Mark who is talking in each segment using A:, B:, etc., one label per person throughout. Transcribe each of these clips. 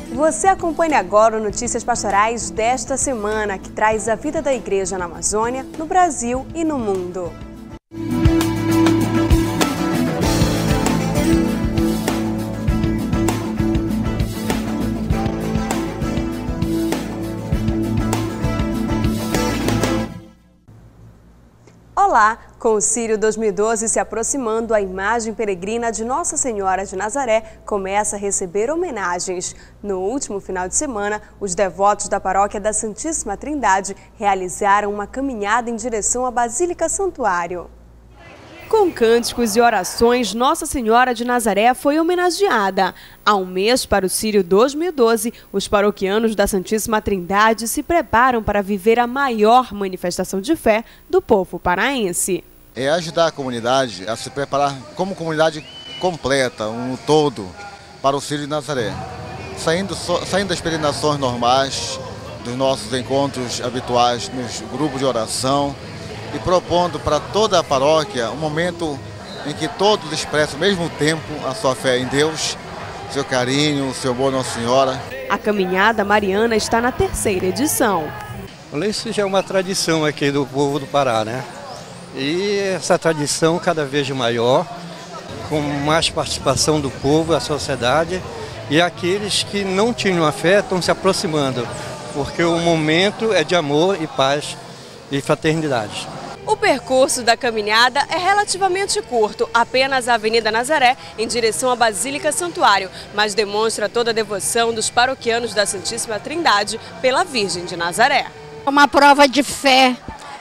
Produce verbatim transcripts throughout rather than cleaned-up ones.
A: Você acompanha agora o Notícias Pastorais desta semana, que traz a vida da igreja na Amazônia, no Brasil e no mundo. Olá! Com o Sírio dois mil e doze se aproximando, a imagem peregrina de Nossa Senhora de Nazaré começa a receber homenagens. No último final de semana, os devotos da Paróquia da Santíssima Trindade realizaram uma caminhada em direção à Basílica Santuário. Com cânticos e orações, Nossa Senhora de Nazaré foi homenageada. Há um mês para o Sírio dois mil e doze, os paroquianos da Santíssima Trindade se preparam para viver a maior manifestação de fé do povo paraense.
B: É ajudar a comunidade a se preparar como comunidade completa, um todo, para o Sírio de Nazaré. Saindo, saindo das peregrinações normais, dos nossos encontros habituais nos grupos de oração, e propondo para toda a paróquia um momento em que todos expressam ao mesmo tempo a sua fé em Deus, seu carinho, seu amor à Nossa Senhora.
A: A caminhada mariana está na terceira edição.
C: Isso já é uma tradição aqui do povo do Pará, né? E essa tradição cada vez maior, com mais participação do povo, da sociedade, e aqueles que não tinham a fé estão se aproximando, porque o momento é de amor e paz e fraternidade.
A: O percurso da caminhada é relativamente curto, apenas a Avenida Nazaré em direção à Basílica Santuário, mas demonstra toda a devoção dos paroquianos da Santíssima Trindade pela Virgem de Nazaré.
D: É uma prova de fé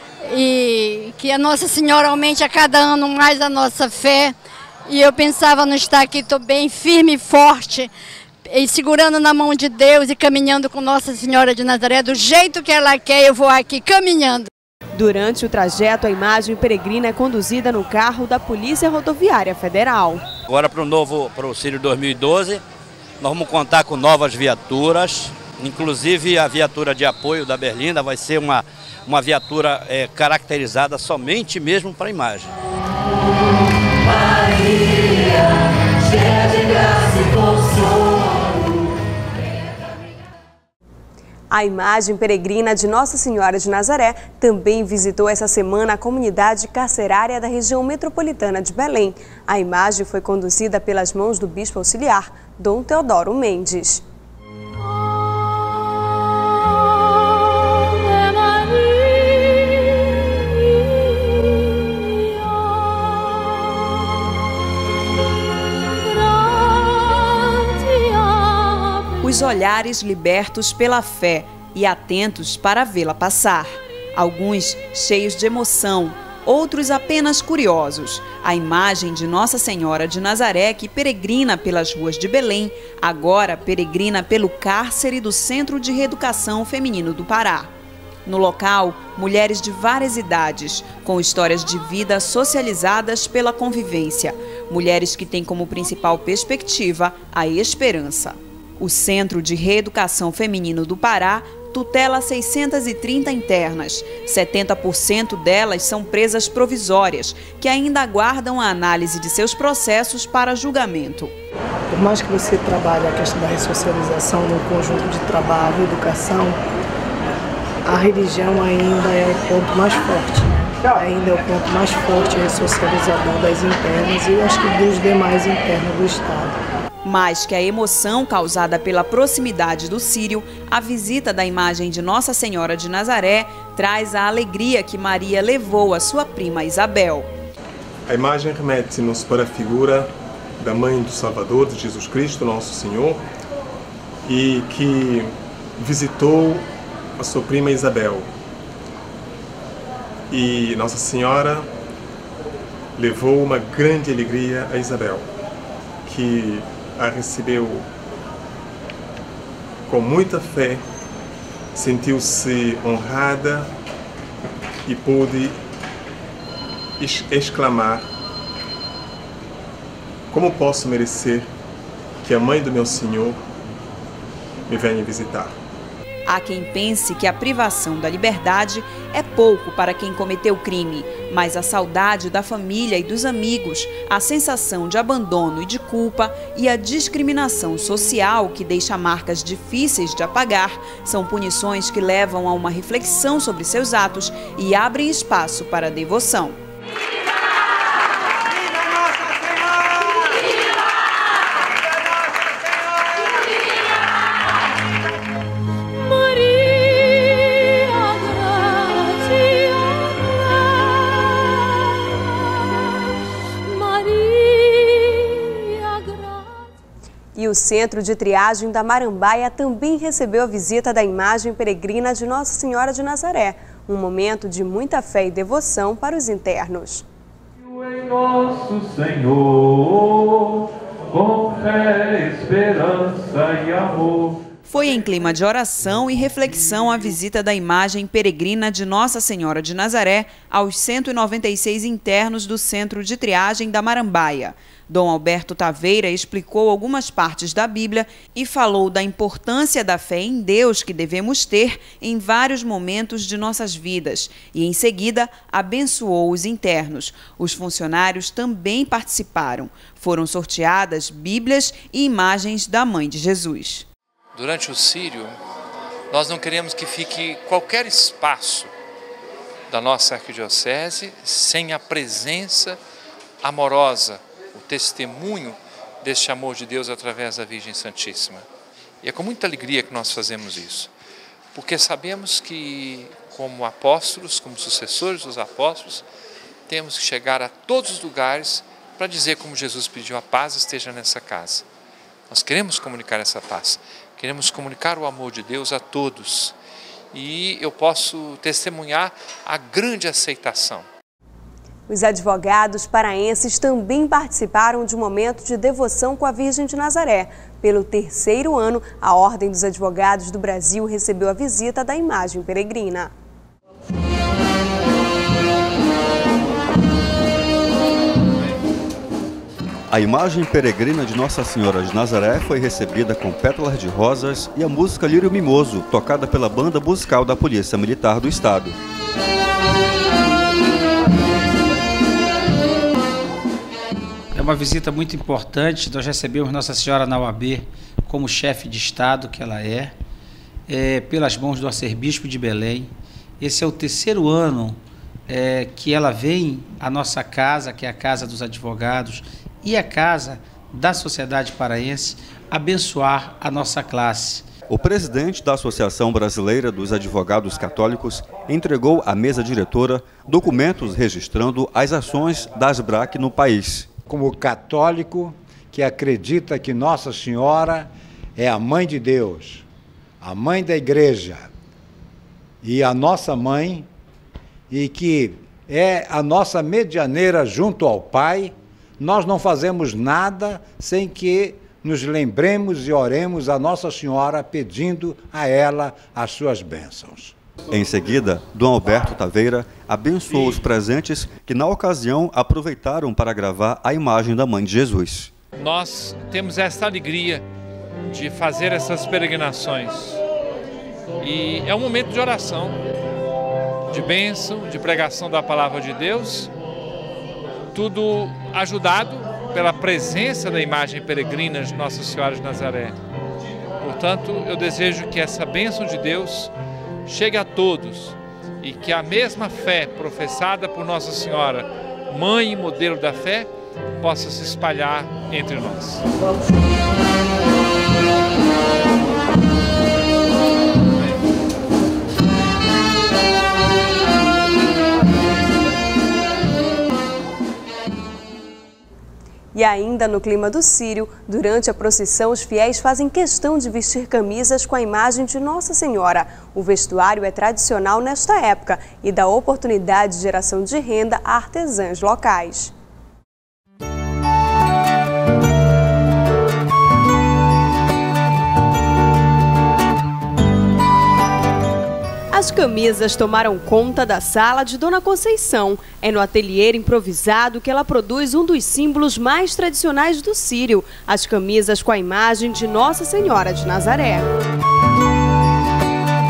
D: e que a Nossa Senhora aumente a cada ano mais a nossa fé. E eu pensava não estar aqui, estou bem firme e forte, e segurando na mão de Deus e caminhando com Nossa Senhora de Nazaré, do jeito que ela quer, eu vou aqui caminhando.
A: Durante o trajeto, a imagem peregrina é conduzida no carro da Polícia Rodoviária Federal.
E: Agora para o novo, para o Sírio dois mil e doze, nós vamos contar com novas viaturas, inclusive a viatura de apoio da Berlinda vai ser uma, uma viatura é, caracterizada somente mesmo para a imagem.
F: Maria, cheia de graça e consolo.
A: A imagem peregrina de Nossa Senhora de Nazaré também visitou essa semana a comunidade carcerária da região metropolitana de Belém. A imagem foi conduzida pelas mãos do bispo auxiliar, Dom Teodoro Mendes.
G: Os olhares libertos pela fé e atentos para vê-la passar. Alguns cheios de emoção, outros apenas curiosos. A imagem de Nossa Senhora de Nazaré, que peregrina pelas ruas de Belém, agora peregrina pelo cárcere do Centro de Reeducação Feminino do Pará. No local, mulheres de várias idades, com histórias de vida socializadas pela convivência. Mulheres que têm como principal perspectiva a esperança. O Centro de Reeducação Feminino do Pará tutela seiscentas e trinta internas. setenta por cento delas são presas provisórias, que ainda aguardam a análise de seus processos para julgamento.
H: Por mais que você trabalhe a questão da ressocialização no conjunto de trabalho e educação, a religião ainda é o ponto mais forte, né? Ainda é o ponto mais forte ressocializador das internas e acho que dos demais internos do Estado.
G: Mais que a emoção causada pela proximidade do Sírio, a visita da imagem de Nossa Senhora de Nazaré traz a alegria que Maria levou à sua prima Isabel.
I: A imagem remete-nos para a figura da Mãe do Salvador, de Jesus Cristo, nosso Senhor, e que visitou a sua prima Isabel. E Nossa Senhora levou uma grande alegria a Isabel, que a recebeu com muita fé, sentiu-se honrada e pôde exclamar: como posso merecer que a mãe do meu Senhor me venha visitar?
G: Há quem pense que a privação da liberdade é pouco para quem cometeu crime, mas a saudade da família e dos amigos, a sensação de abandono e de culpa e a discriminação social que deixa marcas difíceis de apagar são punições que levam a uma reflexão sobre seus atos e abrem espaço para a devoção.
A: E o Centro de Triagem da Marambaia também recebeu a visita da imagem peregrina de Nossa Senhora de Nazaré, um momento de muita fé e devoção para os internos.
J: Em nosso Senhor, com fé, esperança e amor.
G: Foi em clima de oração e reflexão a visita da imagem peregrina de Nossa Senhora de Nazaré aos cento e noventa e seis internos do Centro de Triagem da Marambaia. Dom Alberto Taveira explicou algumas partes da Bíblia e falou da importância da fé em Deus que devemos ter em vários momentos de nossas vidas. E, em seguida, abençoou os internos. Os funcionários também participaram. Foram sorteadas Bíblias e imagens da Mãe de Jesus.
K: Durante o Sírio, nós não queremos que fique qualquer espaço da nossa arquidiocese sem a presença amorosa, o testemunho deste amor de Deus através da Virgem Santíssima. E é com muita alegria que nós fazemos isso, porque sabemos que, como apóstolos, como sucessores dos apóstolos, temos que chegar a todos os lugares para dizer como Jesus pediu: a paz esteja nessa casa. Nós queremos comunicar essa paz, queremos comunicar o amor de Deus a todos. E eu posso testemunhar a grande aceitação.
A: Os advogados paraenses também participaram de um momento de devoção com a Virgem de Nazaré. Pelo terceiro ano, a Ordem dos Advogados do Brasil recebeu a visita da imagem peregrina.
L: A imagem peregrina de Nossa Senhora de Nazaré foi recebida com pétalas de rosas e a música Lírio Mimoso, tocada pela Banda Musical da Polícia Militar do Estado.
M: É uma visita muito importante. Nós recebemos Nossa Senhora na U A B como chefe de Estado que ela é, é pelas mãos do arcebispo de Belém. Esse é o terceiro ano é, que ela vem à nossa casa, que é a Casa dos Advogados, e a Casa da Sociedade Paraense, abençoar a nossa classe.
L: O presidente da Associação Brasileira dos Advogados Católicos entregou à mesa diretora documentos registrando as ações da ASBRAC no país.
N: Como católico que acredita que Nossa Senhora é a Mãe de Deus, a Mãe da Igreja e a nossa Mãe, e que é a nossa medianeira junto ao Pai, nós não fazemos nada sem que nos lembremos e oremos a Nossa Senhora pedindo a ela as suas bênçãos.
L: Em seguida, Dom Alberto Taveira abençoou os presentes que, na ocasião, aproveitaram para gravar a imagem da Mãe de Jesus.
K: Nós temos esta alegria de fazer essas peregrinações. E é um momento de oração, de bênção, de pregação da Palavra de Deus, tudo ajudado pela presença da imagem peregrina de Nossa Senhora de Nazaré. Portanto, eu desejo que essa bênção de Deus chegue a todos e que a mesma fé professada por Nossa Senhora, Mãe e modelo da fé, possa se espalhar entre nós.
A: E ainda no clima do Sírio, durante a procissão, os fiéis fazem questão de vestir camisas com a imagem de Nossa Senhora. O vestuário é tradicional nesta época e dá oportunidade de geração de renda a artesãos locais. As camisas tomaram conta da sala de Dona Conceição. É no ateliê improvisado que ela produz um dos símbolos mais tradicionais do Sírio, as camisas com a imagem de Nossa Senhora de Nazaré.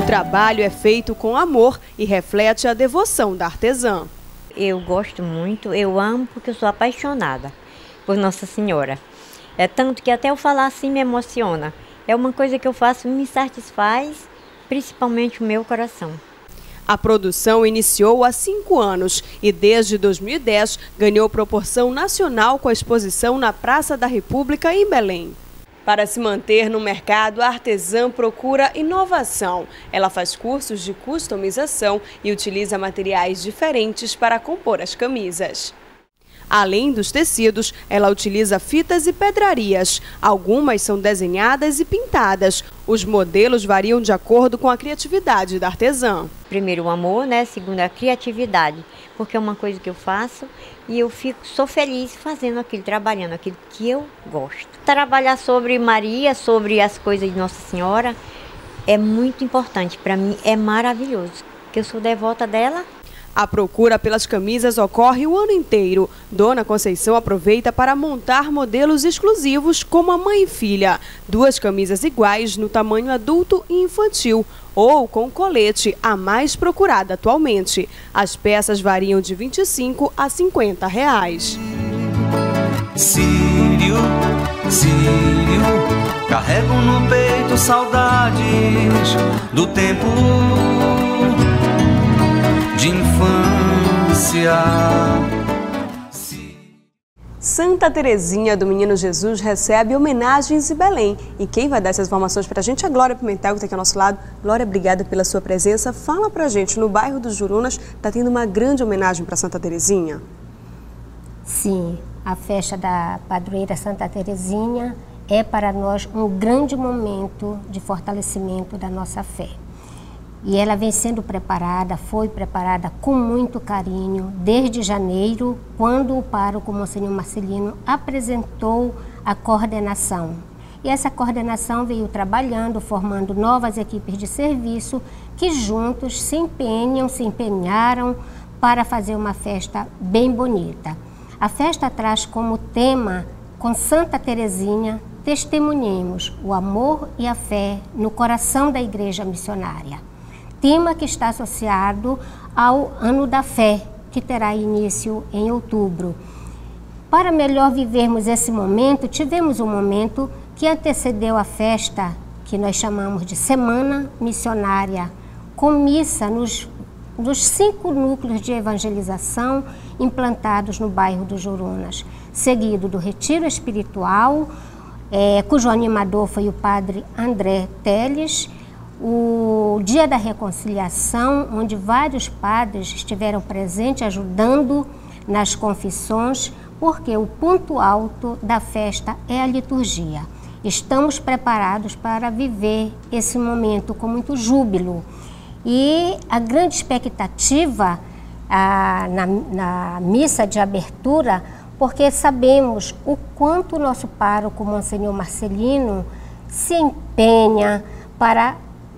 A: trabalho é feito com amor e reflete a devoção da artesã.
O: Eu gosto muito, eu amo porque eu sou apaixonada por Nossa Senhora. É tanto que até eu falar assim me emociona. É uma coisa que eu faço e me satisfaz, principalmente o meu coração.
A: A produção iniciou há cinco anos e desde dois mil e dez ganhou proporção nacional com a exposição na Praça da República em Belém. Para se manter no mercado, a artesã procura inovação. Ela faz cursos de customização e utiliza materiais diferentes para compor as camisas. Além dos tecidos, ela utiliza fitas e pedrarias. Algumas são desenhadas e pintadas. Os modelos variam de acordo com a criatividade da artesã.
O: Primeiro o amor, né? Segundo a criatividade, porque é uma coisa que eu faço e eu fico, sou feliz fazendo aquilo, trabalhando aquilo que eu gosto. Trabalhar sobre Maria, sobre as coisas de Nossa Senhora, é muito importante. Para mim é maravilhoso, porque eu sou devota dela.
A: A procura pelas camisas ocorre o ano inteiro. Dona Conceição aproveita para montar modelos exclusivos como a mãe e filha. Duas camisas iguais no tamanho adulto e infantil, ou com colete, a mais procurada atualmente. As peças variam de vinte e cinco a cinquenta reais.
P: Sírio, Sírio, carrego no peito saudades do tempo de infância.
A: Santa Terezinha do Menino Jesus recebe homenagens em Belém. E quem vai dar essas informações para a gente é a Glória Pimentel, que está aqui ao nosso lado. Glória, obrigada pela sua presença. Fala para a gente, no bairro dos Jurunas está tendo uma grande homenagem para Santa Terezinha?
Q: Sim, a festa da padroeira Santa Terezinha é para nós um grande momento de fortalecimento da nossa fé. E ela vem sendo preparada, foi preparada com muito carinho desde janeiro, quando o pároco Monsenhor Marcelino apresentou a coordenação. E essa coordenação veio trabalhando, formando novas equipes de serviço que juntos se empenham, se empenharam para fazer uma festa bem bonita. A festa traz como tema, com Santa Terezinha, testemunhemos o amor e a fé no coração da Igreja Missionária. Tema que está associado ao Ano da Fé, que terá início em outubro. Para melhor vivermos esse momento, tivemos um momento que antecedeu a festa, que nós chamamos de Semana Missionária, com missa nos, nos cinco núcleos de evangelização implantados no bairro dos Jurunas, seguido do retiro espiritual, é, cujo animador foi o padre André Teles, o Dia da Reconciliação, onde vários padres estiveram presentes ajudando nas confissões, porque o ponto alto da festa é a liturgia. Estamos preparados para viver esse momento com muito júbilo. E a grande expectativa ah, na, na missa de abertura, porque sabemos o quanto o nosso pároco, Monsenhor Marcelino, se empenha para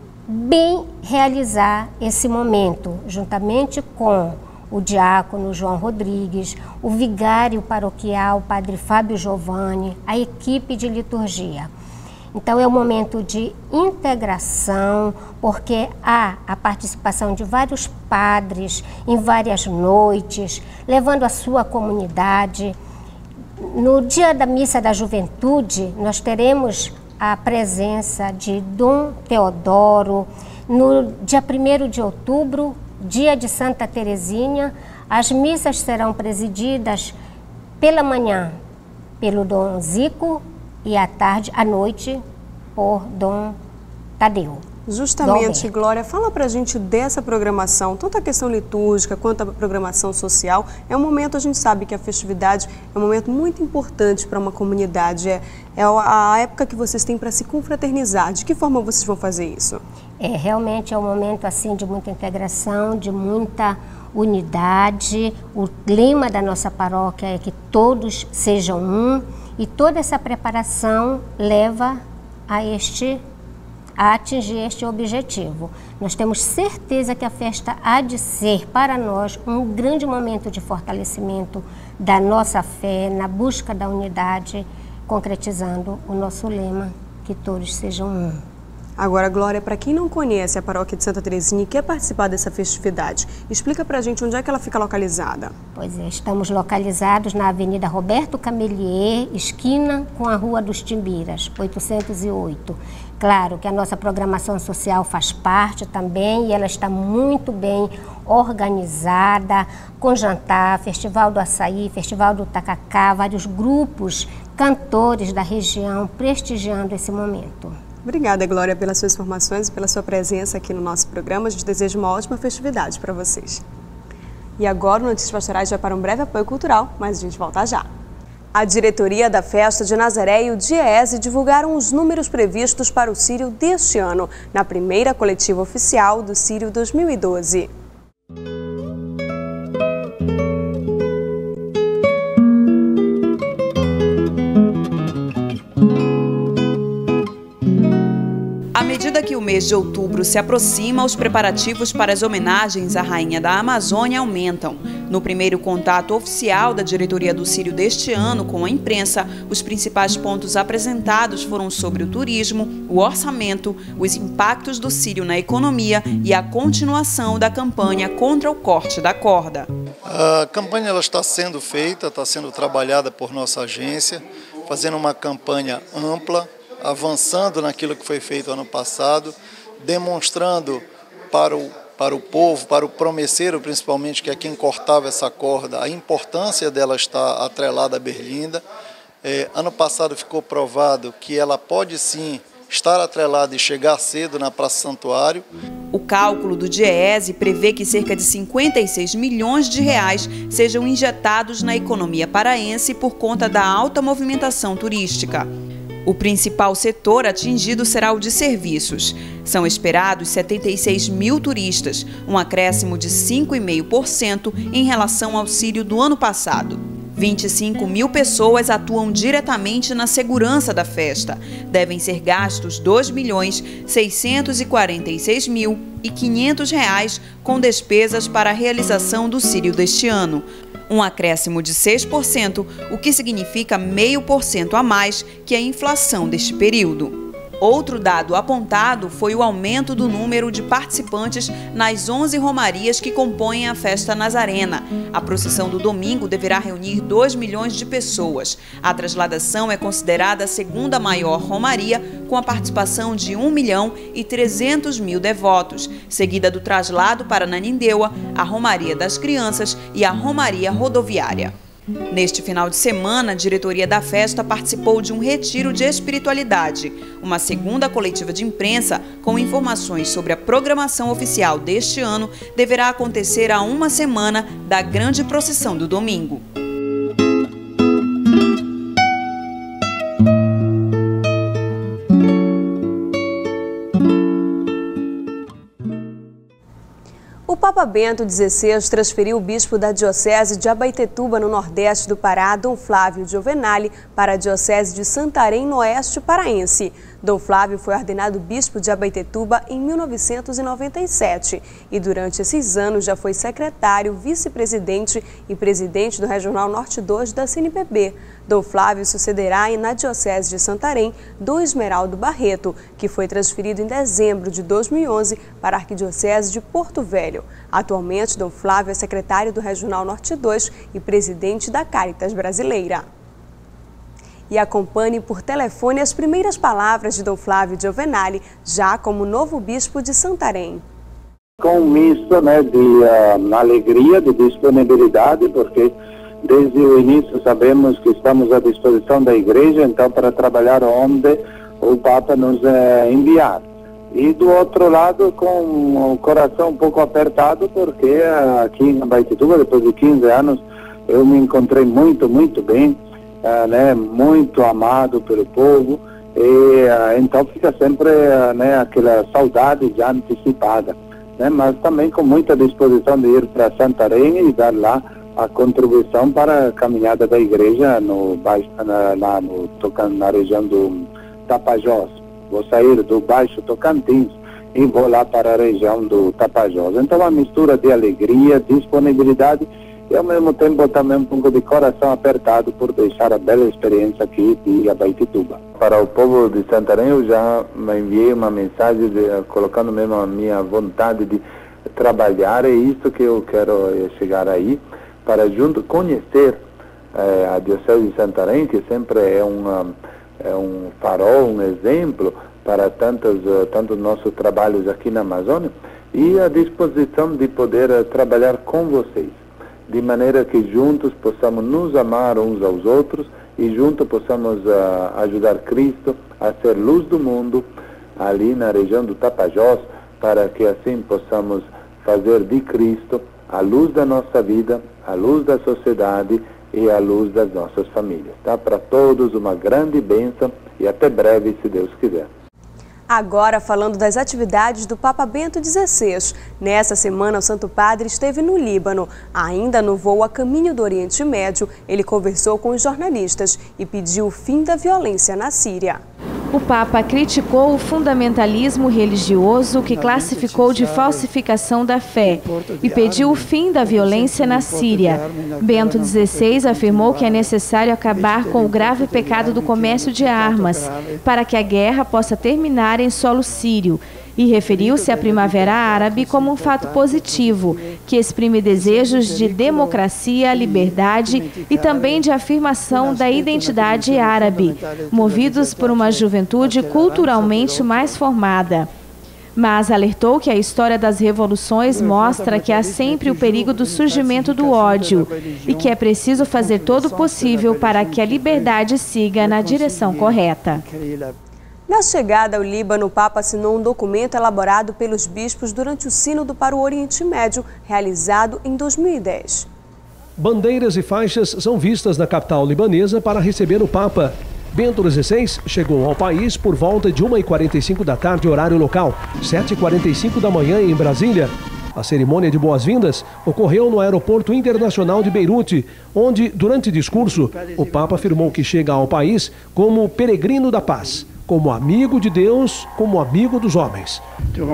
Q: bem realizar esse momento, juntamente com o diácono João Rodrigues, o vigário paroquial, o padre Fábio Giovanni, a equipe de liturgia. Então é um momento de integração, porque há a participação de vários padres em várias noites, levando a sua comunidade. No dia da Missa da Juventude, nós teremos a presença de Dom Teodoro. No dia primeiro de outubro, dia de Santa Terezinha, as missas serão presididas pela manhã pelo Dom Zico e à tarde, à noite, por Dom Tadeu.
A: Justamente, Glória, fala pra gente dessa programação, tanto a questão litúrgica quanto a programação social. É um momento, a gente sabe que a festividade é um momento muito importante para uma comunidade, é, é a época que vocês têm para se confraternizar. De que forma vocês vão fazer isso?
Q: É, realmente é um momento assim de muita integração, de muita unidade. O lema da nossa paróquia é que todos sejam um, e toda essa preparação leva a este a atingir este objetivo. Nós temos certeza que a festa há de ser para nós um grande momento de fortalecimento da nossa fé, na busca da unidade, concretizando o nosso lema, que todos sejam um.
A: Agora, Glória, para quem não conhece a paróquia de Santa Terezinha e quer participar dessa festividade, explica para a gente onde é que ela fica localizada.
Q: Pois é, estamos localizados na Avenida Roberto Camelier, esquina com a Rua dos Timbiras, oitocentos e oito. Claro que a nossa programação social faz parte também e ela está muito bem organizada, com jantar, Festival do Açaí, Festival do Tacacá, vários grupos, cantores da região prestigiando esse momento.
A: Obrigada, Glória, pelas suas informações e pela sua presença aqui no nosso programa. A gente deseja uma ótima festividade para vocês. E agora o Notícias Pastorais vai para um breve apoio cultural, mas a gente volta já. A diretoria da Festa de Nazaré e o DIEESE divulgaram os números previstos para o Círio deste ano, na primeira coletiva oficial do Círio dois mil e doze.
G: À medida que o mês de outubro se aproxima, os preparativos para as homenagens à Rainha da Amazônia aumentam. No primeiro contato oficial da diretoria do Círio deste ano com a imprensa, os principais pontos apresentados foram sobre o turismo, o orçamento, os impactos do Círio na economia e a continuação da campanha contra o corte da corda.
R: A campanha ela está sendo feita, está sendo trabalhada por nossa agência, fazendo uma campanha ampla, avançando naquilo que foi feito ano passado, demonstrando para o, para o povo, para o promesseiro principalmente, que é quem cortava essa corda, a importância dela estar atrelada à berlinda. É, ano passado ficou provado que ela pode sim estar atrelada e chegar cedo na Praça Santuário.
G: O cálculo do DIEESE prevê que cerca de cinquenta e seis milhões de reais sejam injetados na economia paraense por conta da alta movimentação turística. O principal setor atingido será o de serviços. São esperados setenta e seis mil turistas, um acréscimo de cinco vírgula cinco por cento em relação ao Círio do ano passado. vinte e cinco mil pessoas atuam diretamente na segurança da festa. Devem ser gastos dois milhões seiscentos e quarenta e seis mil e quinhentos reais com despesas para a realização do Círio deste ano. Um acréscimo de seis por cento, o que significa zero vírgula cinco por cento a mais que a inflação deste período. Outro dado apontado foi o aumento do número de participantes nas onze romarias que compõem a festa nazarena. A procissão do domingo deverá reunir dois milhões de pessoas. A trasladação é considerada a segunda maior romaria, com a participação de um milhão e trezentos mil devotos, seguida do traslado para Nanindeua, a Romaria das Crianças e a Romaria Rodoviária. Neste final de semana, a diretoria da festa participou de um retiro de espiritualidade. Uma segunda coletiva de imprensa com informações sobre a programação oficial deste ano deverá acontecer a uma semana da grande procissão do domingo.
A: O Papa Bento dezesseis transferiu o bispo da Diocese de Abaetetuba, no nordeste do Pará, Dom Flávio Giovenali, para a Diocese de Santarém, no oeste paraense. Dom Flávio foi ordenado bispo de Abaetetuba em mil novecentos e noventa e sete e durante esses anos já foi secretário, vice-presidente e presidente do Regional Norte dois da C N P B. Dom Flávio sucederá na Diocese de Santarém Dom Esmeraldo Barreto, que foi transferido em dezembro de dois mil e onze para a Arquidiocese de Porto Velho. Atualmente, Dom Flávio é secretário do Regional Norte dois e presidente da Caritas Brasileira. E acompanhe por telefone as primeiras palavras de Dom Flávio Giovenali, já como novo bispo de Santarém.
S: Com um misto, né, de uh, alegria, de disponibilidade, porque desde o início sabemos que estamos à disposição da Igreja, então para trabalhar onde o Papa nos uh, enviar. E do outro lado, com o coração um pouco apertado, porque uh, aqui em Abaetetuba, depois de quinze anos, eu me encontrei muito, muito bem. Uh, né, muito amado pelo povo, e uh, então fica sempre uh, né, aquela saudade já antecipada, né, mas também com muita disposição de ir para Santarém e dar lá a contribuição para a caminhada da igreja no baixo, na, lá no, na região do Tapajós. Vou sair do Baixo Tocantins e vou lá para a região do Tapajós. Então uma mistura de alegria, disponibilidade e ao mesmo tempo também um pouco de coração apertado por deixar a bela experiência aqui de Abaetetuba. Para o povo de Santarém eu já enviei uma mensagem de, colocando mesmo a minha vontade de trabalhar, é isso que eu quero é, chegar aí, para junto conhecer é, a Diocese de Santarém, que sempre é, uma, é um farol, um exemplo para tantos, tantos nossos trabalhos aqui na Amazônia, e a disposição de poder uh, trabalhar com vocês, de maneira que juntos possamos nos amar uns aos outros e juntos possamos uh, ajudar Cristo a ser luz do mundo ali na região do Tapajós, para que assim possamos fazer de Cristo a luz da nossa vida, a luz da sociedade e a luz das nossas famílias. Tá? Para todos uma grande bênção e até breve, se Deus quiser.
A: Agora falando das atividades do Papa Bento dezesseis. Nessa semana o Santo Padre esteve no Líbano. Ainda no voo a caminho do Oriente Médio, ele conversou com os jornalistas e pediu o fim da violência na Síria.
T: O Papa criticou o fundamentalismo religioso que classificou de falsificação da fé e pediu o fim da violência na Síria. Bento dezesseis afirmou que é necessário acabar com o grave pecado do comércio de armas para que a guerra possa terminar em solo sírio. E referiu-se à Primavera Árabe como um fato positivo, que exprime desejos de democracia, liberdade e também de afirmação da identidade árabe, movidos por uma juventude culturalmente mais formada. Mas alertou que a história das revoluções mostra que há sempre o perigo do surgimento do ódio e que é preciso fazer todo o possível para que a liberdade siga na direção correta.
A: Na chegada ao Líbano, o Papa assinou um documento elaborado pelos bispos durante o Sínodo para o Oriente Médio, realizado em dois mil e dez.
U: Bandeiras e faixas são vistas na capital libanesa para receber o Papa. Bento dezesseis chegou ao país por volta de uma e quarenta e cinco da tarde, horário local, sete e quarenta e cinco da manhã em Brasília. A cerimônia de boas-vindas ocorreu no Aeroporto Internacional de Beirute, onde, durante discurso, o Papa afirmou que chega ao país como peregrino da paz, como amigo de Deus, como amigo dos homens.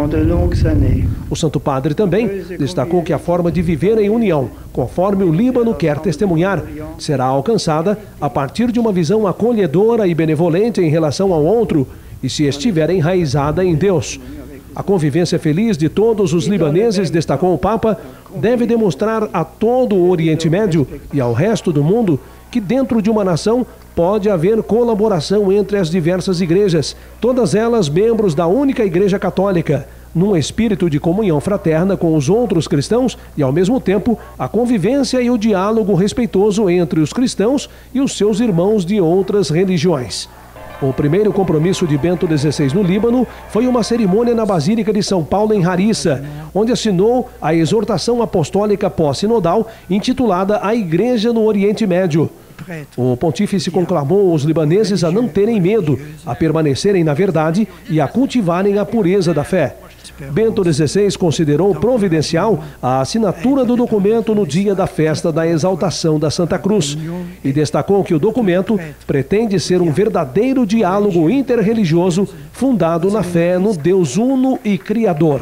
U: O Santo Padre também destacou que a forma de viver em união, conforme o Líbano quer testemunhar, será alcançada a partir de uma visão acolhedora e benevolente em relação ao outro e se estiver enraizada em Deus. A convivência feliz de todos os libaneses, destacou o Papa, deve demonstrar a todo o Oriente Médio e ao resto do mundo que dentro de uma nação pode haver colaboração entre as diversas igrejas, todas elas membros da única Igreja Católica, num espírito de comunhão fraterna com os outros cristãos e, ao mesmo tempo, a convivência e o diálogo respeitoso entre os cristãos e os seus irmãos de outras religiões. O primeiro compromisso de Bento dezesseis no Líbano foi uma cerimônia na Basílica de São Paulo, em Harissa, onde assinou a exortação apostólica pós-sinodal intitulada A Igreja no Oriente Médio. O pontífice conclamou os libaneses a não terem medo, a permanecerem na verdade e a cultivarem a pureza da fé. Bento dezesseis considerou providencial a assinatura do documento no dia da festa da exaltação da Santa Cruz e destacou que o documento pretende ser um verdadeiro diálogo interreligioso fundado na fé no Deus uno e Criador.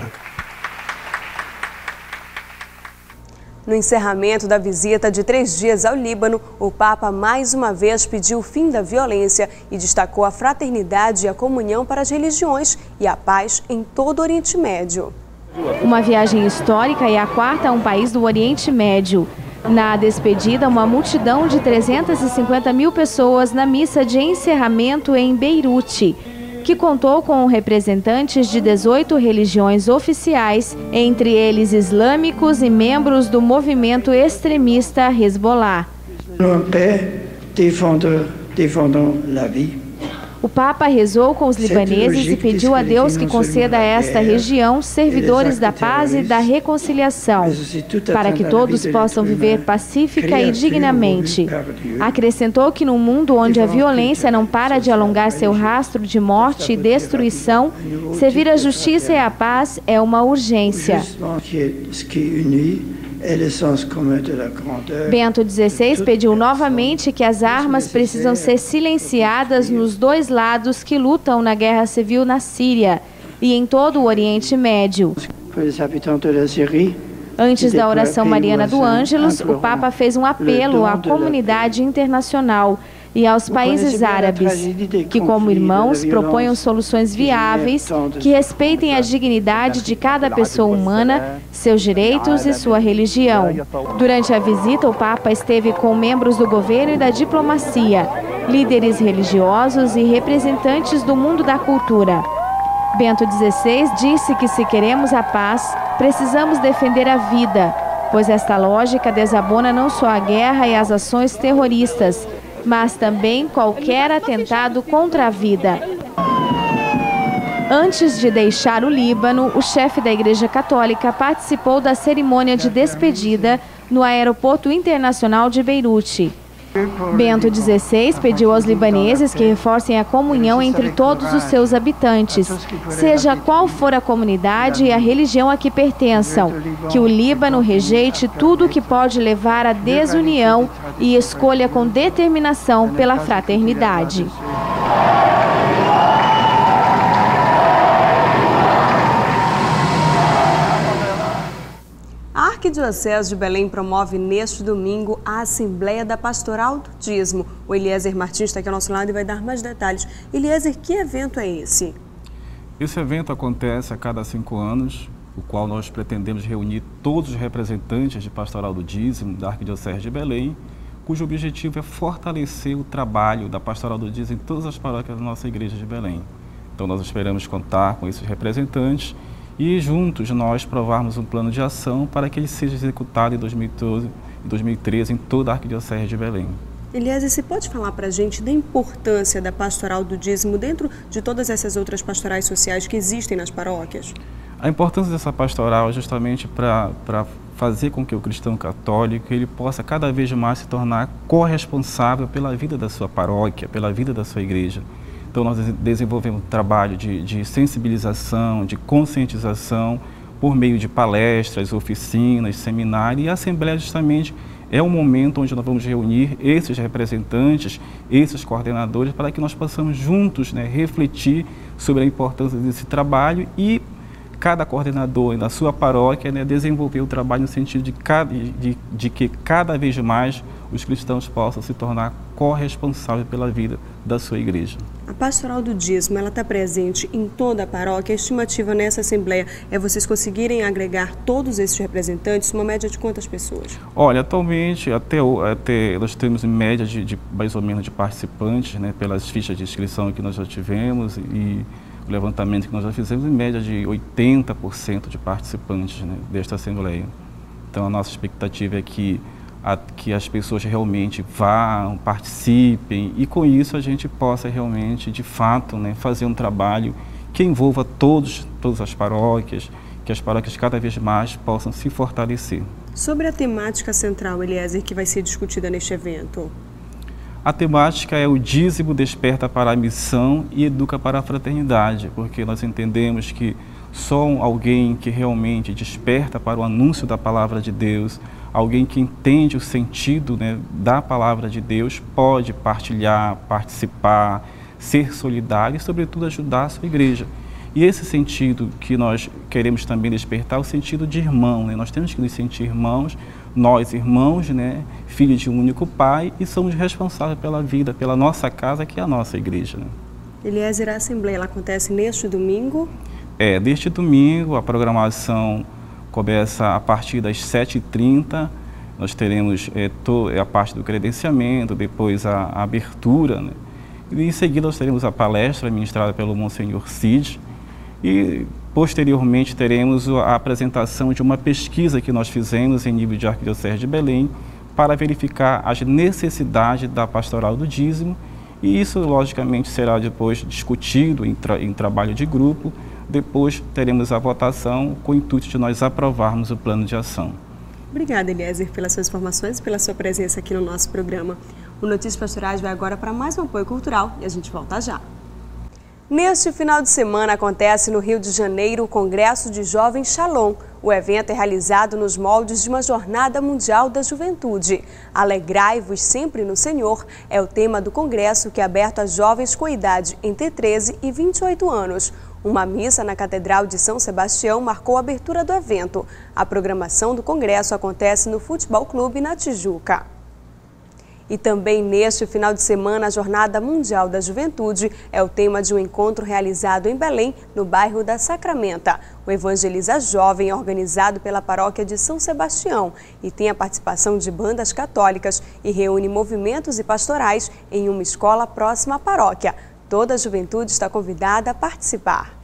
A: No encerramento da visita de três dias ao Líbano, o Papa mais uma vez pediu o fim da violência e destacou a fraternidade e a comunhão para as religiões e a paz em todo o Oriente Médio.
T: Uma viagem histórica e a quarta a um país do Oriente Médio. Na despedida, uma multidão de trezentas e cinquenta mil pessoas na missa de encerramento em Beirute, que contou com representantes de dezoito religiões oficiais, entre eles islâmicos e membros do movimento extremista Hezbollah. O Papa rezou com os libaneses e pediu a Deus que conceda a esta região servidores da paz e da reconciliação, para que todos possam viver pacífica e dignamente. Acrescentou que num mundo onde a violência não para de alongar seu rastro de morte e destruição, servir a justiça e a paz é uma urgência. Bento dezesseis pediu novamente que as armas precisam ser silenciadas nos dois lados que lutam na guerra civil na Síria e em todo o Oriente Médio. Antes da oração mariana do Ângelus, o Papa fez um apelo à comunidade internacional e aos países árabes, que como irmãos proponham soluções viáveis que respeitem a dignidade de cada pessoa humana, seus direitos e sua religião. Durante a visita, o Papa esteve com membros do governo e da diplomacia, líderes religiosos e representantes do mundo da cultura. Bento dezesseis disse que se queremos a paz, precisamos defender a vida, pois esta lógica desabona não só a guerra e as ações terroristas, mas também qualquer atentado contra a vida. Antes de deixar o Líbano, o chefe da Igreja Católica participou da cerimônia de despedida no Aeroporto Internacional de Beirute. Bento dezesseis pediu aos libaneses que reforcem a comunhão entre todos os seus habitantes, seja qual for a comunidade e a religião a que pertençam, que o Líbano rejeite tudo que pode levar à desunião e escolha com determinação pela fraternidade.
A: A Arquidiocese de Belém promove neste domingo a Assembleia da Pastoral do Dízimo. O Eliezer Martins está aqui ao nosso lado e vai dar mais detalhes. Eliezer, que evento é esse?
B: Esse evento acontece a cada cinco anos, o qual nós pretendemos reunir todos os representantes de Pastoral do Dízimo da Arquidiocese de Belém, cujo objetivo é fortalecer o trabalho da Pastoral do Dízimo em todas as paróquias da nossa Igreja de Belém. Então nós esperamos contar com esses representantes e juntos nós provarmos um plano de ação para que ele seja executado em dois mil e doze e dois mil e treze em toda a Arquidiocese de Belém.
A: Eliezer, você pode falar para a gente da importância da Pastoral do Dízimo dentro de todas essas outras pastorais sociais que existem nas paróquias?
B: A importância dessa pastoral é justamente para fazer com que o cristão católico ele possa cada vez mais se tornar corresponsável pela vida da sua paróquia, pela vida da sua igreja. Então nós desenvolvemos um trabalho de, de sensibilização, de conscientização por meio de palestras, oficinas, seminários, e a Assembleia justamente é um momento onde nós vamos reunir esses representantes, esses coordenadores, para que nós possamos juntos, né, refletir sobre a importância desse trabalho e cada coordenador na sua paróquia, né, desenvolver o trabalho no sentido de, cada, de, de que cada vez mais os cristãos possam se tornar corresponsáveis pela vida da sua igreja.
A: A Pastoral do Dízimo, ela está presente em toda a paróquia. A estimativa nessa Assembleia é vocês conseguirem agregar todos esses representantes, uma média de quantas pessoas?
B: Olha, atualmente até, até nós temos em média de, de mais ou menos de participantes, né, pelas fichas de inscrição que nós já tivemos e o levantamento que nós já fizemos, em média de oitenta por cento de participantes, né, desta Assembleia. Então a nossa expectativa é que A, que as pessoas realmente vão, participem e com isso a gente possa realmente, de fato, né, fazer um trabalho que envolva todos, todas as paróquias, que as paróquias cada vez mais possam se fortalecer.
A: Sobre a temática central, Eliezer, que vai ser discutida neste evento?
B: A temática é o dízimo desperta para a missão e educa para a fraternidade, porque nós entendemos que só alguém que realmente desperta para o anúncio da palavra de Deus, alguém que entende o sentido, né, da palavra de Deus, pode partilhar, participar, ser solidário e, sobretudo, ajudar a sua igreja. E esse sentido que nós queremos também despertar é o sentido de irmão, né? Nós temos que nos sentir irmãos, nós irmãos, né, filhos de um único pai, e somos responsáveis pela vida, pela nossa casa, que é a nossa igreja, né?
A: Eliezer, a Assembleia ela acontece neste domingo?
B: É, deste domingo a programação começa a partir das sete e trinta, nós teremos é, to, a parte do credenciamento, depois a, a abertura, né? E em seguida nós teremos a palestra ministrada pelo Monsenhor Cid e posteriormente teremos a apresentação de uma pesquisa que nós fizemos em nível de Arquidiocese de Belém para verificar as necessidades da Pastoral do Dízimo, e isso logicamente será depois discutido em, tra, em trabalho de grupo. Depois teremos a votação com o intuito de nós aprovarmos o plano de ação.
A: Obrigada, Eliezer, pelas suas informações e pela sua presença aqui no nosso programa. O Notícias Pastorais vai agora para mais um apoio cultural e a gente volta já. Neste final de semana acontece no Rio de Janeiro o Congresso de Jovens Shalom. O evento é realizado nos moldes de uma Jornada Mundial da Juventude. Alegrai-vos sempre no Senhor é o tema do congresso, que é aberto a jovens com idade entre treze e vinte e oito anos. Uma missa na Catedral de São Sebastião marcou a abertura do evento. A programação do congresso acontece no Futebol Clube na Tijuca. E também neste final de semana, a Jornada Mundial da Juventude é o tema de um encontro realizado em Belém, no bairro da Sacramenta. O Evangeliza Jovem é organizado pela paróquia de São Sebastião e tem a participação de bandas católicas e reúne movimentos e pastorais em uma escola próxima à paróquia. Toda a juventude está convidada a participar.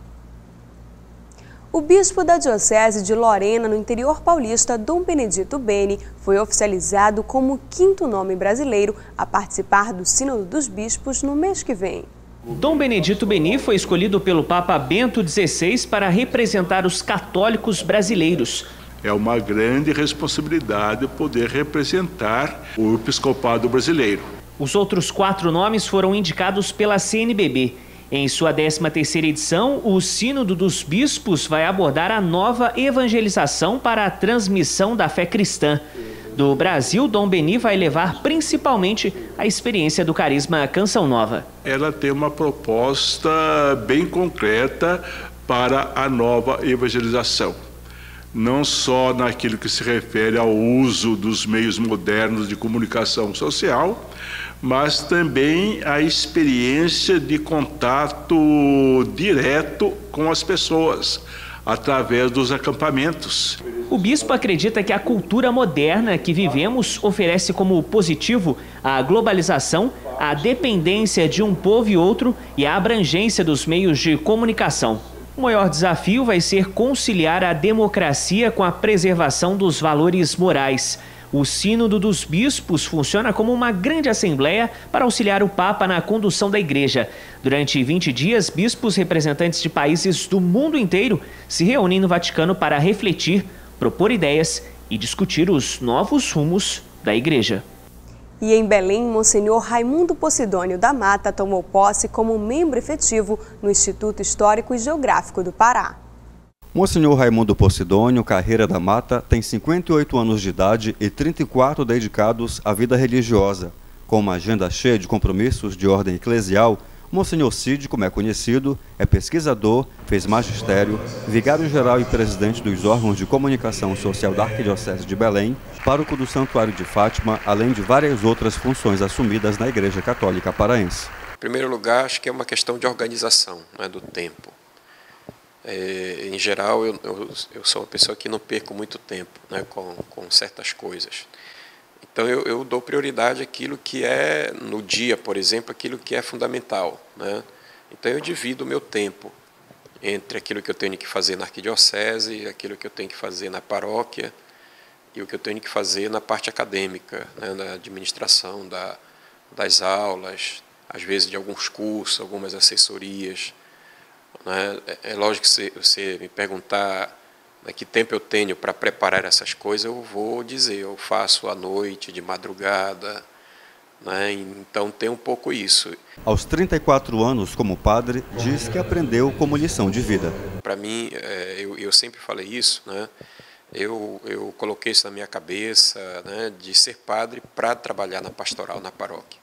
A: O bispo da Diocese de Lorena, no interior paulista, Dom Benedito Beni, foi oficializado como o quinto nome brasileiro a participar do Sínodo dos Bispos no mês que vem.
C: Dom Benedito Beni foi escolhido pelo Papa Bento dezesseis para representar os católicos brasileiros.
V: É uma grande responsabilidade poder representar o episcopado brasileiro.
C: Os outros quatro nomes foram indicados pela C N B B. Em sua décima terceira edição, o Sínodo dos Bispos vai abordar a nova evangelização para a transmissão da fé cristã. Do Brasil, Dom Beni vai levar principalmente a experiência do carisma Canção Nova.
V: Ela tem uma proposta bem concreta para a nova evangelização. Não só naquilo que se refere ao uso dos meios modernos de comunicação social, mas também a experiência de contato direto com as pessoas, através dos acampamentos.
C: O bispo acredita que a cultura moderna que vivemos oferece como positivo a globalização, a dependência de um povo e outro e a abrangência dos meios de comunicação. O maior desafio vai ser conciliar a democracia com a preservação dos valores morais. O Sínodo dos Bispos funciona como uma grande assembleia para auxiliar o Papa na condução da Igreja. Durante vinte dias, bispos representantes de países do mundo inteiro se reúnem no Vaticano para refletir, propor ideias e discutir os novos rumos da Igreja.
A: E em Belém, Monsenhor Raimundo Posidônio da Mata tomou posse como membro efetivo no Instituto Histórico e Geográfico do Pará.
L: Monsenhor Raimundo Posidônio Carreira da Mata tem cinquenta e oito anos de idade e trinta e quatro dedicados à vida religiosa. Com uma agenda cheia de compromissos de ordem eclesial, Monsenhor Cid, como é conhecido, é pesquisador, fez magistério, vigário-geral e presidente dos órgãos de comunicação social da Arquidiocese de Belém, pároco do Santuário de Fátima, além de várias outras funções assumidas na Igreja Católica Paraense.
W: Em primeiro lugar, acho que é uma questão de organização, né, do tempo. É, em geral, eu, eu, eu sou uma pessoa que não perco muito tempo, né, com, com certas coisas. Então, eu, eu dou prioridade àquilo que é, no dia, por exemplo, aquilo que é fundamental, né? Então, eu divido o meu tempo entre aquilo que eu tenho que fazer na arquidiocese, aquilo que eu tenho que fazer na paróquia e o que eu tenho que fazer na parte acadêmica, né, na administração da, das aulas, às vezes de alguns cursos, algumas assessorias. Né? É lógico que se você me perguntar, né, que tempo eu tenho para preparar essas coisas, eu vou dizer, eu faço à noite, de madrugada, né? Então tem um pouco isso.
L: Aos trinta e quatro anos, como padre, diz que aprendeu como lição de vida.
W: Para mim, é, eu, eu sempre falei isso, né? eu, eu coloquei isso na minha cabeça, né, de ser padre para trabalhar na pastoral, na paróquia.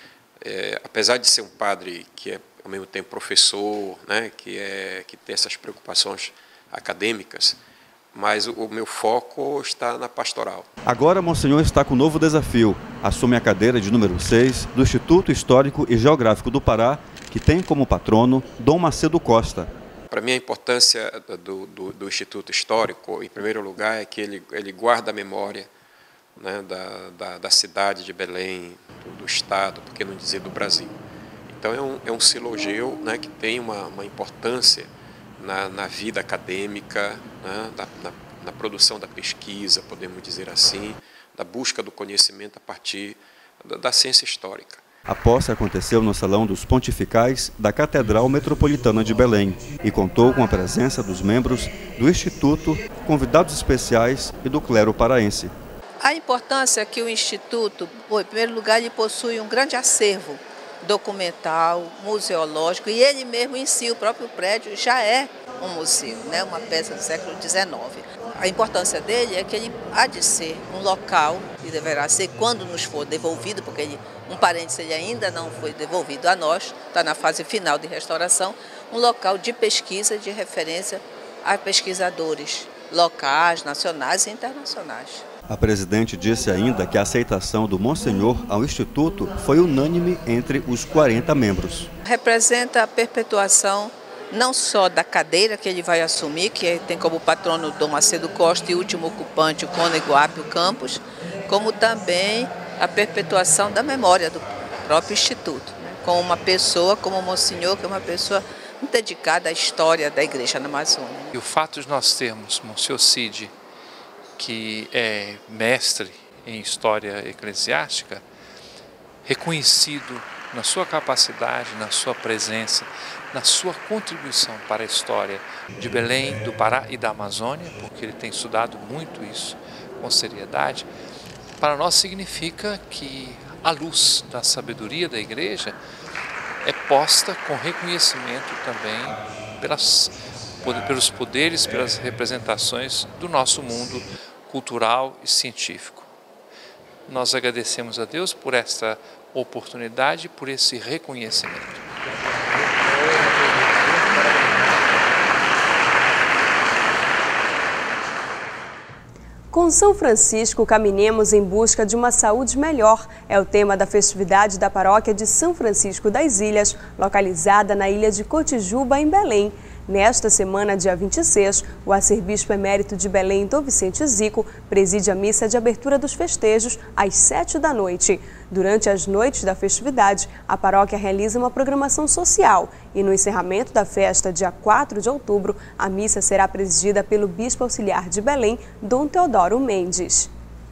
W: É, apesar de ser um padre que é ao mesmo tempo professor, né, que, é, que tem essas preocupações acadêmicas, mas o, o meu foco está na pastoral.
L: Agora, Monsenhor está com um novo desafio. Assume a cadeira de número seis do Instituto Histórico e Geográfico do Pará, que tem como patrono Dom Macedo Costa.
W: Para mim, a importância do, do, do Instituto Histórico, em primeiro lugar, é que ele, ele guarda a memória, né, da, da, da cidade de Belém, do, do Estado, por que não dizer do Brasil. Então, é um, é um silogeu, né, que tem uma, uma importância na, na vida acadêmica, né, na, na, na produção da pesquisa, podemos dizer assim, da busca do conhecimento a partir da, da ciência histórica.
L: A posse aconteceu no Salão dos Pontificais da Catedral Metropolitana de Belém e contou com a presença dos membros do Instituto, convidados especiais e do clero paraense.
X: A importância é que o Instituto, em primeiro lugar, ele possui um grande acervo documental, museológico, e ele mesmo em si, o próprio prédio, já é um museu, né? Uma peça do século dezenove. A importância dele é que ele há de ser um local, e deverá ser quando nos for devolvido, porque ele, um parênteses, ele ainda não foi devolvido a nós, está na fase final de restauração, um local de pesquisa, de referência a pesquisadores locais, nacionais e internacionais.
L: A presidente disse ainda que a aceitação do Monsenhor ao Instituto foi unânime entre os quarenta membros.
X: Representa a perpetuação não só da cadeira que ele vai assumir, que tem como patrono Dom Macedo Costa e último ocupante o cônego Apio Campos, como também a perpetuação da memória do próprio Instituto, né? Com uma pessoa como o Monsenhor, que é uma pessoa dedicada à história da Igreja na Amazônia.
K: E o fato de nós termos Monsenhor Cid, que é mestre em história eclesiástica, reconhecido na sua capacidade, na sua presença, na sua contribuição para a história de Belém, do Pará e da Amazônia, porque ele tem estudado muito isso com seriedade, para nós significa que a luz da sabedoria da Igreja é posta com reconhecimento também pelas, pelos poderes, pelas representações do nosso mundo cultural e científico. Nós agradecemos a Deus por esta oportunidade, por esse reconhecimento.
A: Com São Francisco, caminhemos em busca de uma saúde melhor. É o tema da festividade da paróquia de São Francisco das Ilhas, localizada na ilha de Cotijuba, em Belém. Nesta semana, dia vinte e seis, o arcebispo emérito de Belém, Dom Vicente Zico, preside a missa de abertura dos festejos às sete da noite. Durante as noites da festividade, a paróquia realiza uma programação social e no encerramento da festa, dia quatro de outubro, a missa será presidida pelo bispo auxiliar de Belém, Dom Teodoro Mendes.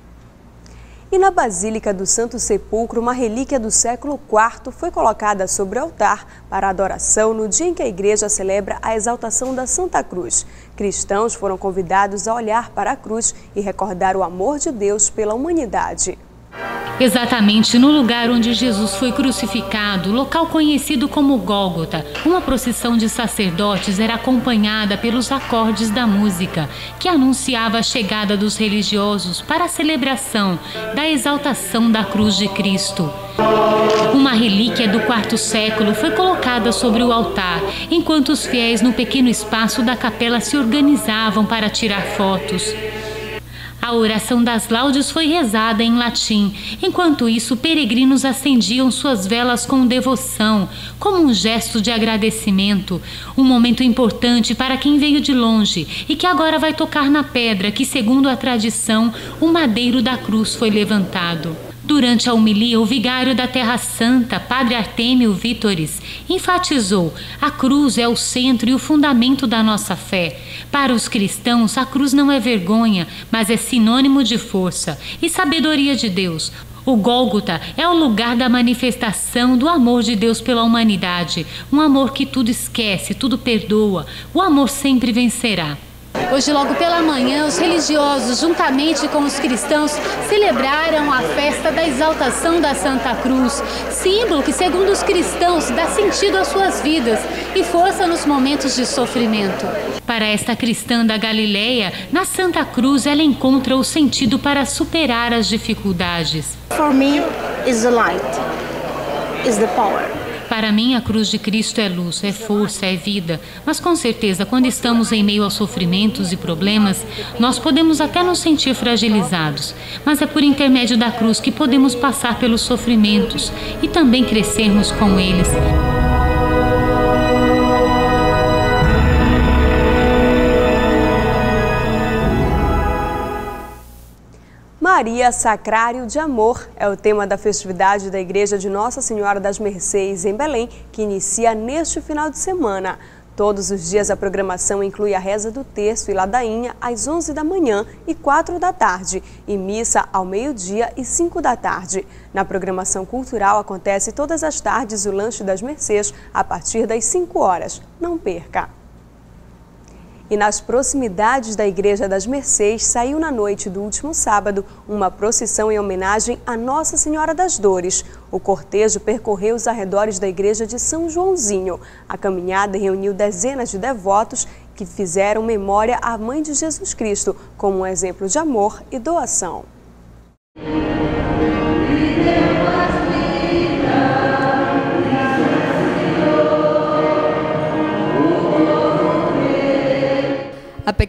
A: E na Basílica do Santo Sepulcro, uma relíquia do século quarto foi colocada sobre o altar para adoração no dia em que a igreja celebra a exaltação da Santa Cruz. Cristãos foram convidados a olhar para a cruz e recordar o amor de Deus pela humanidade.
D: Exatamente no lugar onde Jesus foi crucificado, local conhecido como Gólgota, uma procissão de sacerdotes era acompanhada pelos acordes da música, que anunciava a chegada dos religiosos para a celebração da exaltação da cruz de Cristo. Uma relíquia do quarto século foi colocada sobre o altar, enquanto os fiéis no pequeno espaço da capela se organizavam para tirar fotos. A oração das laudes foi rezada em latim. Enquanto isso, peregrinos acendiam suas velas com devoção, como um gesto de agradecimento. Um momento importante para quem veio de longe e que agora vai tocar na pedra que, segundo a tradição, o madeiro da cruz foi levantado. Durante a homilia, o vigário da Terra Santa, Padre Artêmio Vítoris, enfatizou: a cruz é o centro e o fundamento da nossa fé. Para os cristãos, a cruz não é vergonha, mas é sinônimo de força e sabedoria de Deus. O Gólgota é o lugar da manifestação do amor de Deus pela humanidade, um amor que tudo esquece, tudo perdoa. O amor sempre vencerá.
E: Hoje, logo pela manhã, os religiosos, juntamente com os cristãos, celebraram a festa da exaltação da Santa Cruz, símbolo que, segundo os cristãos, dá sentido às suas vidas e força nos momentos de sofrimento.
D: Para esta cristã da Galileia, na Santa Cruz ela encontra o sentido para superar as dificuldades.
E: For me, is the light, is the power.
D: Para mim, a cruz de Cristo é luz, é força, é vida. Mas com certeza, quando estamos em meio aos sofrimentos e problemas, nós podemos até nos sentir fragilizados. Mas é por intermédio da cruz que podemos passar pelos sofrimentos e também crescermos com eles.
A: Maria Sacrário de Amor é o tema da festividade da Igreja de Nossa Senhora das Mercês, em Belém, que inicia neste final de semana. Todos os dias a programação inclui a reza do terço e ladainha às onze da manhã e quatro da tarde, e missa ao meio-dia e cinco da tarde. Na programação cultural acontece todas as tardes o lanche das Mercês a partir das cinco horas. Não perca! E nas proximidades da Igreja das Mercês, saiu na noite do último sábado uma procissão em homenagem a Nossa Senhora das Dores. O cortejo percorreu os arredores da Igreja de São Joãozinho. A caminhada reuniu dezenas de devotos que fizeram memória à Mãe de Jesus Cristo, como um exemplo de amor e doação.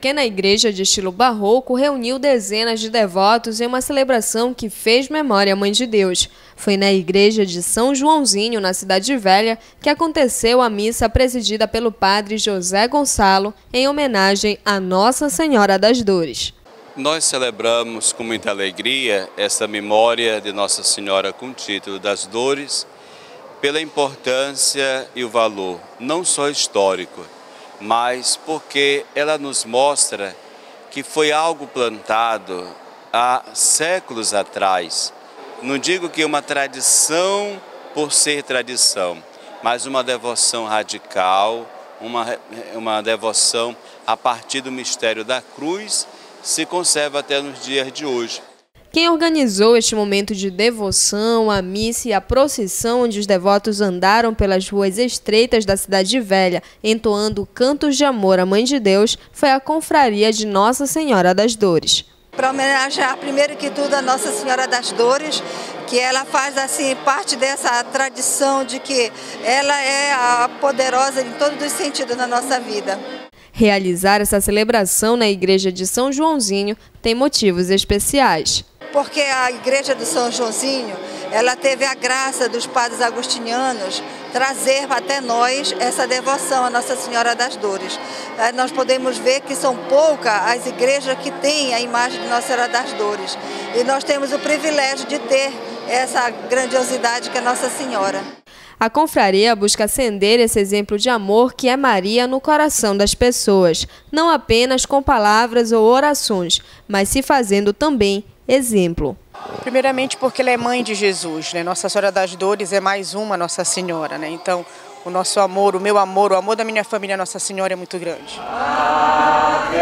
F: pequena igreja de estilo barroco reuniu dezenas de devotos em uma celebração que fez memória à Mãe de Deus. Foi na igreja de São Joãozinho, na Cidade Velha, que aconteceu a missa presidida pelo padre José Gonçalo em homenagem a Nossa Senhora das Dores.
H: Nós celebramos com muita alegria essa memória de Nossa Senhora com o título das Dores, pela importância e o valor, não só histórico, mas porque ela nos mostra que foi algo plantado há séculos atrás. Não digo que uma tradição por ser tradição, mas uma devoção radical, uma, uma devoção a partir do mistério da cruz, se conserva até nos dias de hoje.
F: Quem organizou este momento de devoção, a missa e a procissão onde os devotos andaram pelas ruas estreitas da Cidade Velha, entoando cantos de amor à Mãe de Deus, foi a Confraria de Nossa Senhora das Dores.
X: Para homenagear, primeiro que tudo, a Nossa Senhora das Dores, que ela faz assim parte dessa tradição de que ela é a poderosa em todos os sentidos na nossa vida.
F: Realizar essa celebração na igreja de São Joãozinho tem motivos especiais.
X: Porque a igreja do São Joãozinho, ela teve a graça dos padres agostinianos trazer até nós essa devoção à Nossa Senhora das Dores. Nós podemos ver que são poucas as igrejas que têm a imagem de Nossa Senhora das Dores. E nós temos o privilégio de ter essa grandiosidade que é Nossa Senhora.
F: A confraria busca acender esse exemplo de amor que é Maria no coração das pessoas, não apenas com palavras ou orações, mas se fazendo também exemplo.
I: Primeiramente porque ela é mãe de Jesus, né? Nossa Senhora das Dores é mais uma Nossa Senhora, né? Então, o nosso amor, o meu amor, o amor da minha família, Nossa Senhora é muito grande.
J: Ave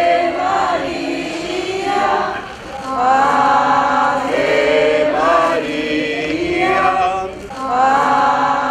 J: Maria, Ave Maria, Ave.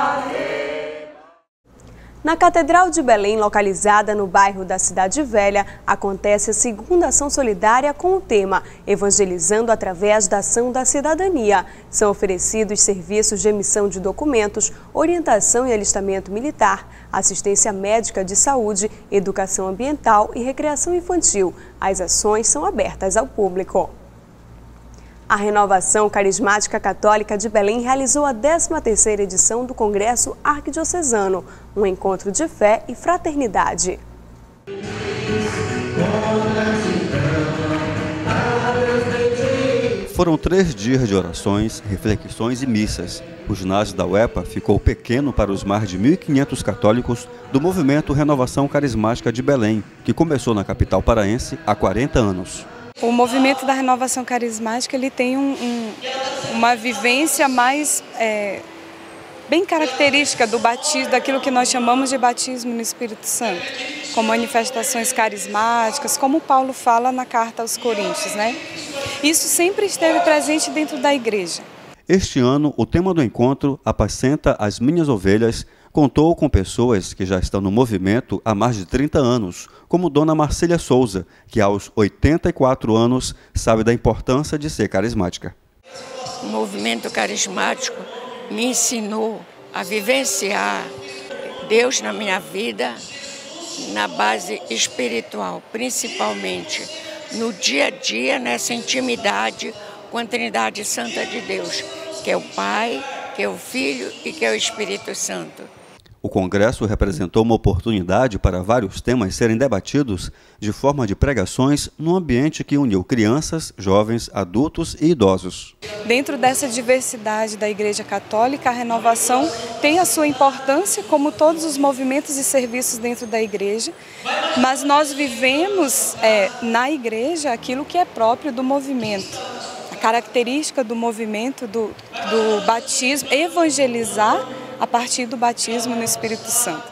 A: Na Catedral de Belém, localizada no bairro da Cidade Velha, acontece a segunda ação solidária com o tema Evangelizando através da ação da cidadania. São oferecidos serviços de emissão de documentos, orientação e alistamento militar, assistência médica de saúde, educação ambiental e recreação infantil. As ações são abertas ao público. A Renovação Carismática Católica de Belém realizou a décima terceira edição do Congresso Arquidiocesano, um encontro de fé e fraternidade.
L: Foram três dias de orações, reflexões e missas. O ginásio da U E P A ficou pequeno para os mais de mil e quinhentos católicos do movimento Renovação Carismática de Belém, que começou na capital paraense há quarenta anos.
Y: O movimento da Renovação Carismática ele tem um, um, uma vivência mais é, bem característica do batismo, daquilo que nós chamamos de batismo no Espírito Santo, com manifestações carismáticas, como Paulo fala na carta aos Coríntios, né? Isso sempre esteve presente dentro da igreja.
L: Este ano, o tema do encontro, Apacenta as Minhas Ovelhas, contou com pessoas que já estão no movimento há mais de trinta anos, como Dona Marcília Souza, que aos oitenta e quatro anos sabe da importância de ser carismática.
Z: O movimento carismático me ensinou a vivenciar Deus na minha vida na base espiritual, principalmente no dia a dia, nessa intimidade com a Trindade Santa de Deus, que é o Pai, que é o Filho e que é o Espírito Santo.
L: O Congresso representou uma oportunidade para vários temas serem debatidos de forma de pregações num ambiente que uniu crianças, jovens, adultos e idosos.
Y: Dentro dessa diversidade da Igreja Católica, a renovação tem a sua importância, como todos os movimentos e serviços dentro da Igreja, mas nós vivemos é, na Igreja aquilo que é próprio do movimento. A característica do movimento do, do batismo, evangelizar a partir do batismo no Espírito Santo.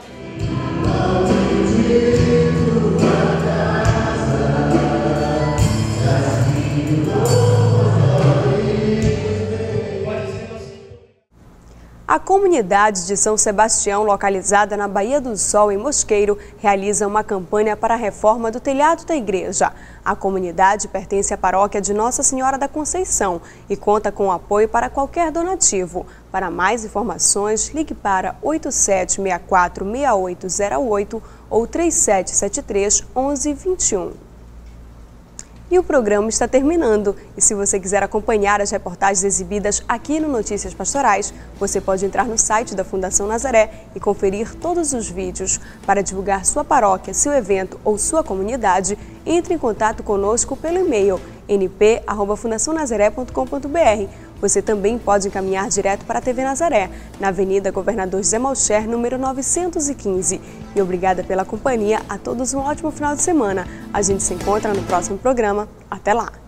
A: A comunidade de São Sebastião, localizada na Baía do Sol, em Mosqueiro, realiza uma campanha para a reforma do telhado da igreja. A comunidade pertence à paróquia de Nossa Senhora da Conceição e conta com apoio para qualquer donativo. Para mais informações, ligue para oito sete seis quatro seis oito zero oito ou três sete sete três, onze vinte e um. E o programa está terminando. E se você quiser acompanhar as reportagens exibidas aqui no Notícias Pastorais, você pode entrar no site da Fundação Nazaré e conferir todos os vídeos. Para divulgar sua paróquia, seu evento ou sua comunidade, entre em contato conosco pelo e-mail n p arroba fundação nazaré ponto com ponto b r. Você também pode encaminhar direto para a T V Nazaré, na Avenida Governador José Malcher, número novecentos e quinze. E obrigada pela companhia. A todos um ótimo final de semana. A gente se encontra no próximo programa. Até lá!